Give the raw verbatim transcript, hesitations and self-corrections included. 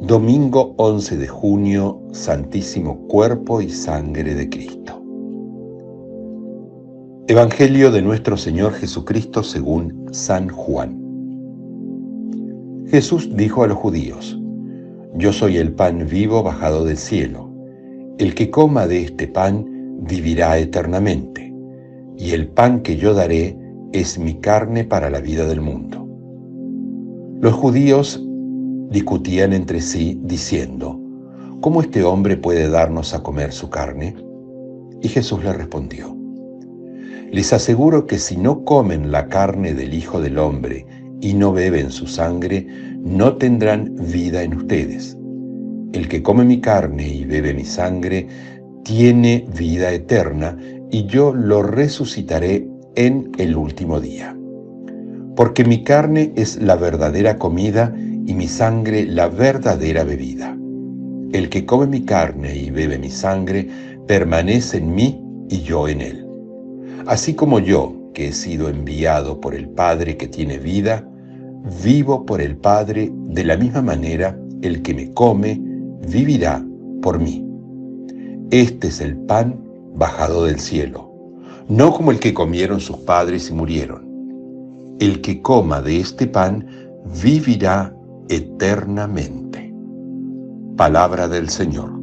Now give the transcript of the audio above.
Domingo once de junio, Santísimo Cuerpo y Sangre de Cristo. Evangelio de nuestro Señor Jesucristo según San Juan. Jesús dijo a los judíos: Yo soy el pan vivo bajado del cielo. El que coma de este pan vivirá eternamente, y el pan que yo daré es mi carne para la vida del mundo. Los judíos discutían entre sí, diciendo: ¿Cómo este hombre puede darnos a comer su carne? Y Jesús les respondió: Les aseguro que si no comen la carne del Hijo del Hombre y no beben su sangre, no tendrán vida en ustedes. El que come mi carne y bebe mi sangre tiene vida eterna, y yo lo resucitaré en el último día. Porque mi carne es la verdadera comida y mi sangre la verdadera bebida. El que come mi carne y bebe mi sangre permanece en mí y yo en él. Así como yo, que he sido enviado por el Padre que tiene vida, vivo por el Padre, de la misma manera el que me come vivirá por mí. Este es el pan bajado del cielo, no como el que comieron sus padres y murieron. El que coma de este pan vivirá eternamente. Palabra del Señor.